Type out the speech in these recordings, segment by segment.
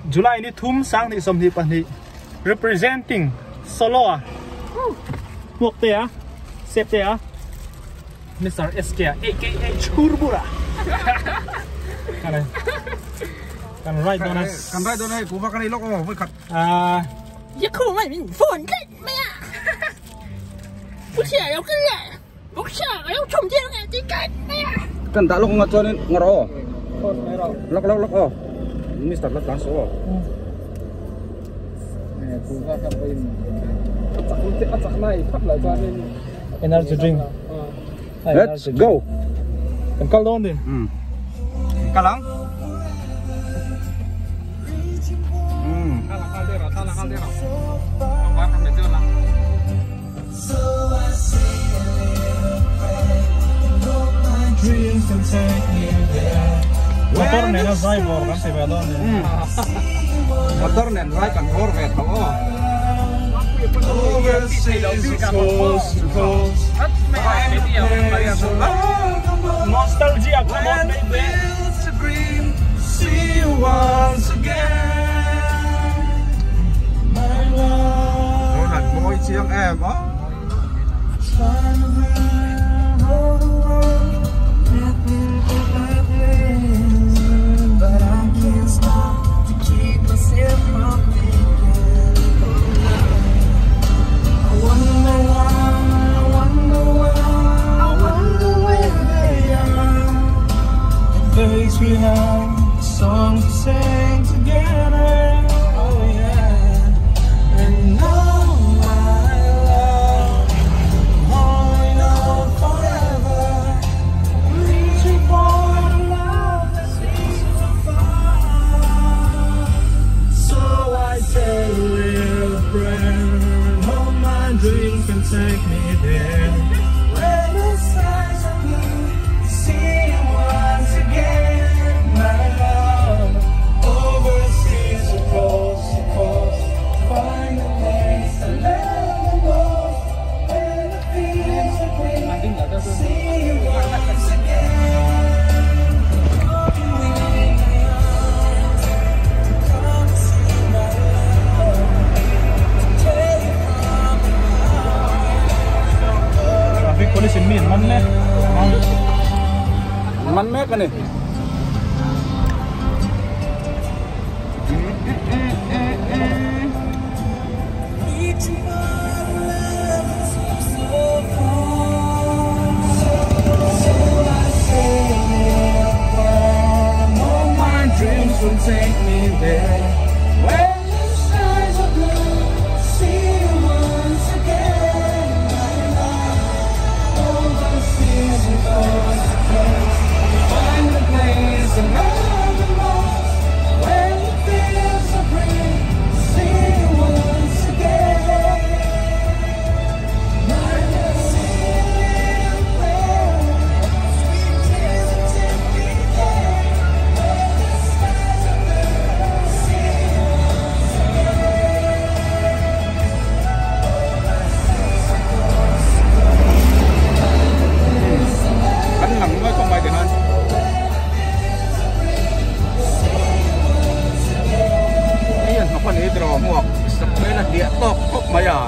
July ni thum sang ni som ni pani representing Solo mok te a sep te a Mr. SK aka Churbura kan right on us kan right on ai ku va kan ai lok o với khát ya khu mày mình phồn cái mẹ不是要跟来不是要冲进来这个mẹ kan tak lok ngat cho nên ngaro lok o Mr. lok langsung o ku va kanไปacak mai thap lại cho nên energy drink let's go kan kal don din kalang motor này nó dai bor kan se ba don din motor nen rai kan bor ve tho nostalgia come on baby see you once again my love hạt môi chiêng em á but I can't stop to keep myself from thinking I wonder where they are the days we had songs to sing together, oh yeah, and now my love, holding on forever, reaching for a love that seems so far. So I say a little prayer, and hope my dreams can take me there. Where the skies are blue, see you once again. Polisi min man me kan ni will take me there where the skies are blue. See you once again, my love. Overseas and coast to coast, find the place I love the most, where the fields are green. See you once again, my love. See a little prayer, sweet Jesus, take me there. Con ấy đỏ ngọc sắp đây là địa tộc khóc mày à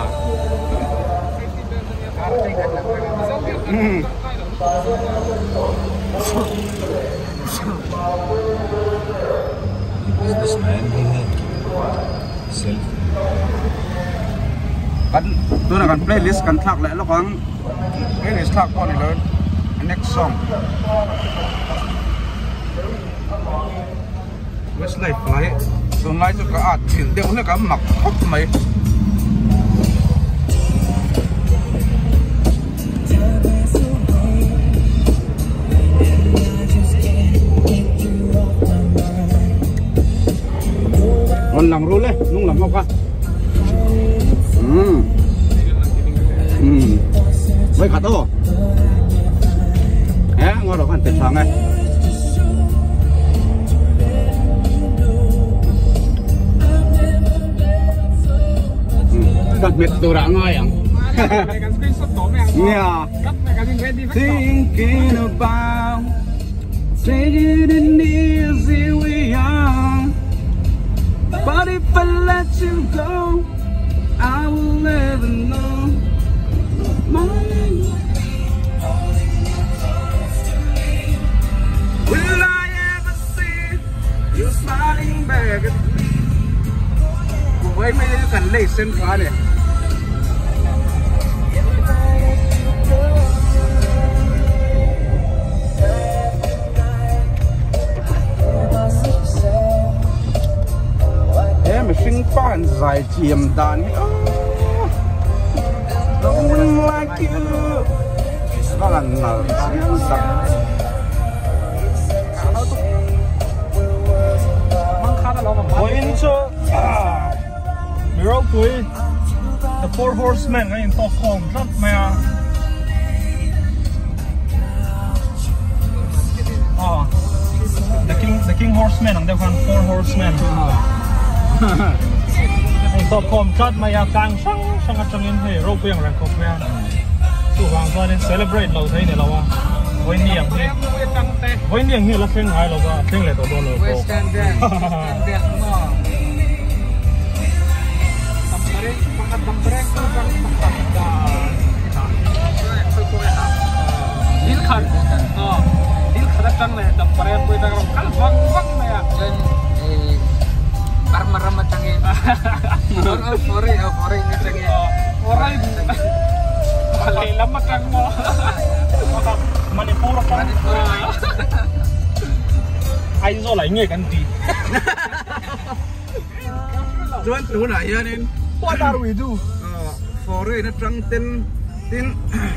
tôi là cần playlist cần thạc lại nó còn playlist thạc con này lớn next song Westlife lại tôi nói cho cả ạt tiền đều nó cả mặc khóc mày còn làm rô lên nung làm ngọc à với cả to é ngon rồi còn tiền sáng này đặc biệt tôi đã ngồi à thinking about taking it easy we are go, I will never know my name. Will I ever see you smiling back at me? Với mấy cái cần lấy xem khá này. Em sinh phản dài chiếm đàn. Don't like you. Nó là nở chiếm sắc. Ôi cho Miro cuối The Four Horsemen ngay in Stockholm rất mà The King Horsemen ang depan Four Horsemen in Stockholm rất mà càng sang at changin he ro puyang rang kok mea su wang so nên celebrate lo thấy này lo wa với niềng hi với niềng hi là khen hai lo wa khen lại tổ lo ko Dil khăn đã trăng này đập vào em quay ra làm khăn văng này à marah macangin fori ini cangin fori balai lama kang mo Manipur kan ai zo lại nghe kan ti tuan tu na ya nin what are we do fori na trăng tin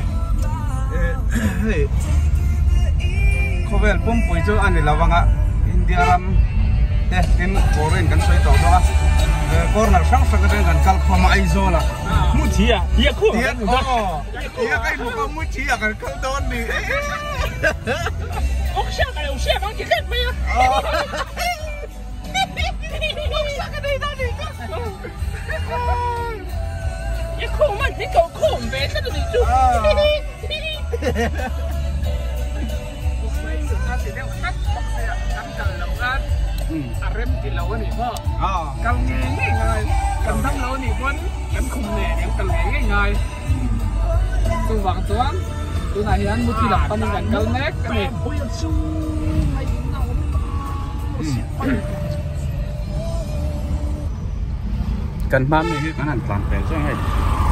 hey khovel pom pui cho anh lawanga India ram tin foreign kan soi to ba corner sang sang kan kal khoma aizola mu chi à ya khu ya kai lu ko mu chi kan kal don ni Ốc xe bang chỉ khét mày à. Ốc xe cái này tao đi cơ. Cái khổ mà cái cậu khổ về sao được chú. Rem thì lâu này po, cầm nghe ngay, cầm thăm lâu này quân, cầm khùng nè, em cầm nghe ngay. Tôi vắng toán, tôi này anh muốn đi làm con mình cầm nét cái này. Cần mam này cái hẳn toàn về cho hay.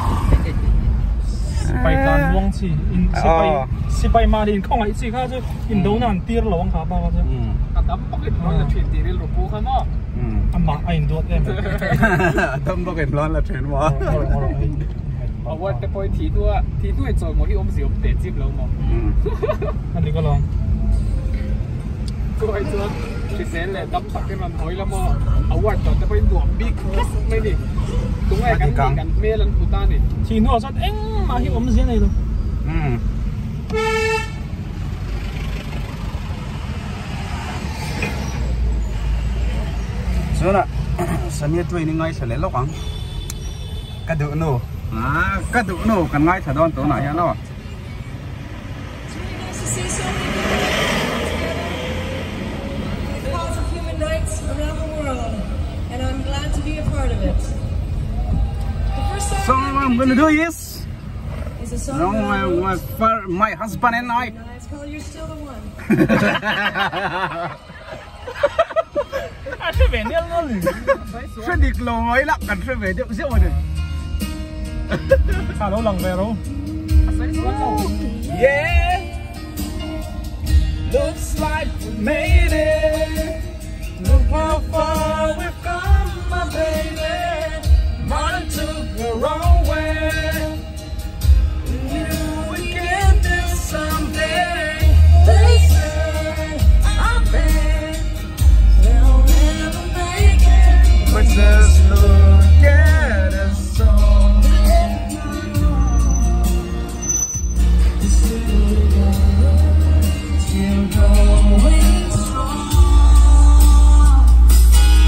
Bay can luang chi, si bay mà đi không ai chi khác chứ, in đâu nàn tiệt luang khá bao chứ. Đâm bọc cái plon là chuyện tiền đi lục bố không á? Mà anh đuổi em. Đâm bọc cái plon là chuyện mà. Ở quên cái point thì tôi做我啲我唔是咁地接佬嘛。 anh đi có lòng. Tôi做其實咧đâm bọc cái mình hỏi lắm mà. Ở quên tôi cái point đuổi big mấy đi. Đúng là cái mê lần phụ ta này. Chỉ nó rất anh mà hiểu ông gì này rồi. Rồi là sân nhà tôi ngay sẽ lấy lóc ăn cá đu nô cá đu nô cần ngay thằng đón tối này ha nó so what I'm gonna do is for my husband and I. You're still the one. Sẽ về nhau luôn. Sẽ đi lâu mấy lắm, cần sẽ về điệu rượu rồi. Sao đâu lần về đâu? Yeah, looks like we made it. Look how far we've come, my baby. Mine took the wrong way. We knew we can do someday. They say I'm bad. They'll never make it. But just look at us all. Still going strong.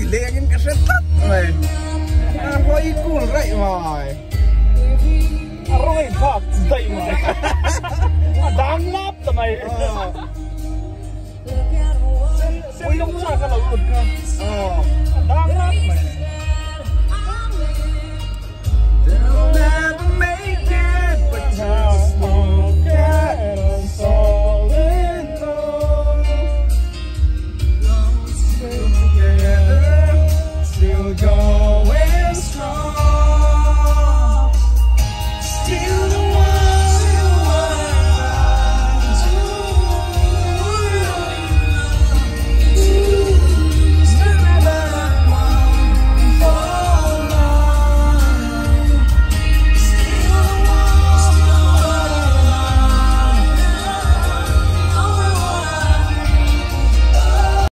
Lengin kesetat, woi. Arwah ikul right, woi. Arwah pak, day woi. Dang lap tamai. Sen dong sa ka laut ka. Dang